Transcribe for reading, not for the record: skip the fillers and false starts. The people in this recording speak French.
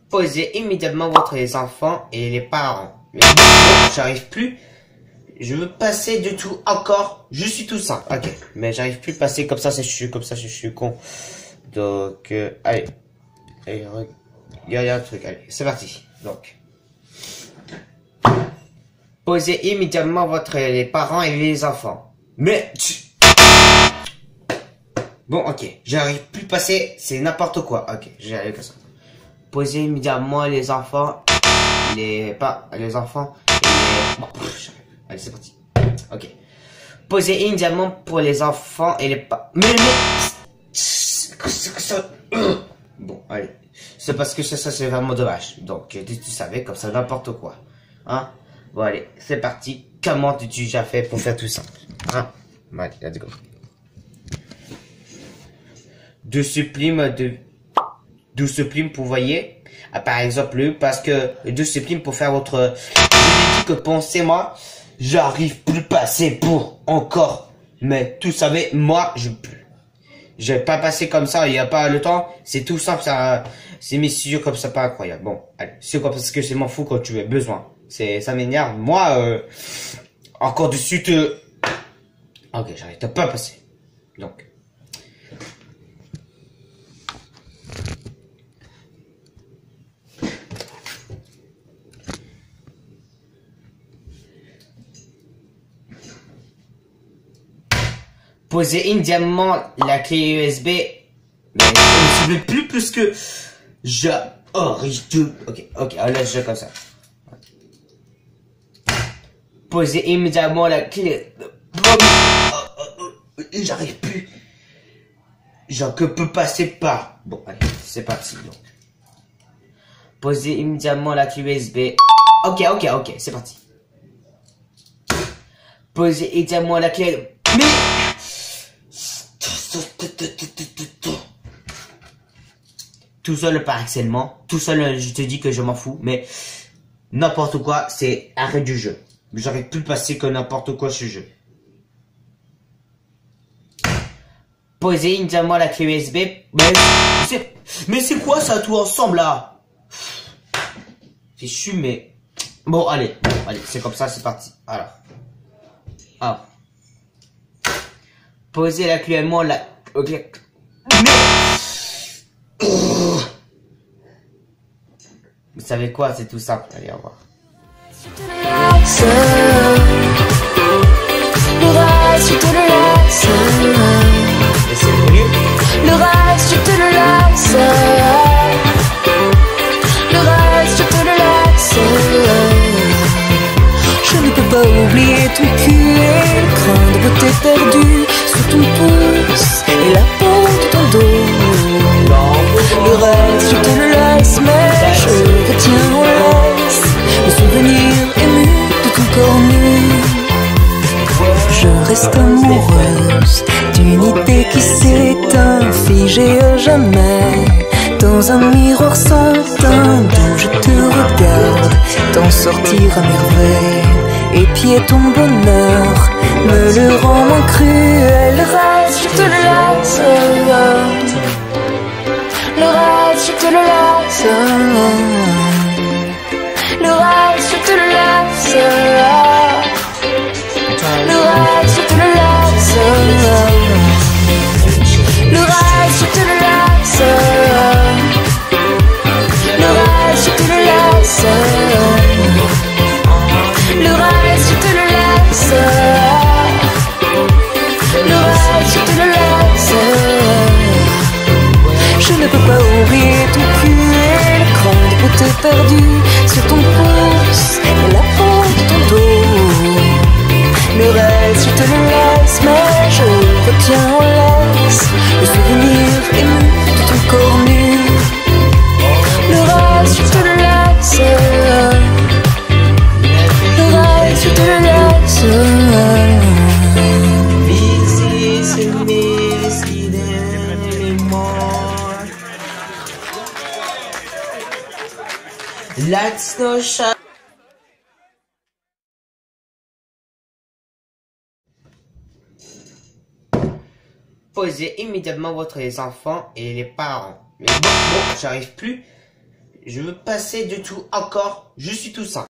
Posez immédiatement votre les enfants et les parents. Mais bon, j'arrive plus. Je veux passer du tout encore. Je suis tout simple. Ok. Mais j'arrive plus à passer comme ça, c'est chiant, comme ça, je suis con. Donc, allez. Allez, il y a un truc. Allez, c'est parti. Donc. Posez immédiatement votre les parents et les enfants. Mais bon, ok. J'arrive plus à passer. C'est n'importe quoi. Ok, j'arrive comme ça. Posez immédiatement les enfants, les enfants et les... Bon, allez, c'est parti. Ok. Posez immédiatement pour les enfants et les Mais... Bon, allez. C'est parce que ça c'est vraiment dommage. Donc, tu savais, comme ça, n'importe quoi. Hein? Bon, allez, c'est parti. Comment tu déjà fait pour faire tout ça? Hein? Bon, allez, let's go. Deux supprimes pour voyez. Ah, par exemple, parce que deux supprimes pour faire votre... Je lui dis que pensez-moi, j'arrive plus passer pour encore. Mais tout savez, moi, je vais pas passer comme ça, il y a pas le temps. C'est tout simple, ça, c'est mes studios comme ça, pas incroyable. Bon, allez, c'est quoi parce que je m'en fous quand tu as besoin. Ça m'énerve. Moi, encore dessus ok, j'arrive pas à passer. Donc. Posez immédiatement la clé USB. Mais je ne veux plus plus que j'arrive tout. Ok, là je comme ça. Posez immédiatement la clé. J'arrive plus. Que peut passer pas. Bon, allez, c'est parti. Donc. Posez immédiatement la clé USB. Ok, c'est parti. Posez immédiatement la clé. Mais tout seul par harcèlement, tout seul je te dis que je m'en fous, mais n'importe quoi, c'est arrêt du jeu. J'arrive plus à passer que n'importe quoi ce jeu. Posez immédiatement la clé USB. Mais c'est quoi ça tout ensemble là? C'est chu mais... Bon allez, c'est comme ça, c'est parti. Alors. Ah. Posez la clé moi la... Ok. Mais... Vous savez quoi, c'est tout simple. Allez, au revoir. Et c'est mieux. Le reste, je te le laisse. Le reste, je te le laisse. Je ne peux pas oublier ton cul et le grain de beauté perdu sur ton pouce et la peau de ton dos. Le reste, je te le laisse, mais je retiens en laisse le souvenir ému de ton corps nu. Je reste amoureuse d'une idée qui s'éteint, figée à jamais dans un miroir sans teint d'où je te regarde t'en sortir à merveille. Épier ton bonheur me le rend moins cruel. Le reste, je te le laisse. Le reste, je te le laisse. Le reste, je te le laisse. Le reste, je te le laisse. Le reste, je te le laisse. Le reste, je te le laisse. Le reste, je te le laisse. Le reste, je te le laisse. Je ne peux pas oublier ton cul et le cran de beauté perdu sur ton pouce et la peau de ton dos. Le reste, je te le laisse, mais je retiens en laisse le souvenir ému de ton corps nu. Le reste, je te le laisse. Le reste, je te le laisse. This is missing anymore. Let's no shot. Posez immédiatement votre les enfants et les parents. Mais bon, j'arrive plus. Je veux passer de tout encore. Je suis tout ça.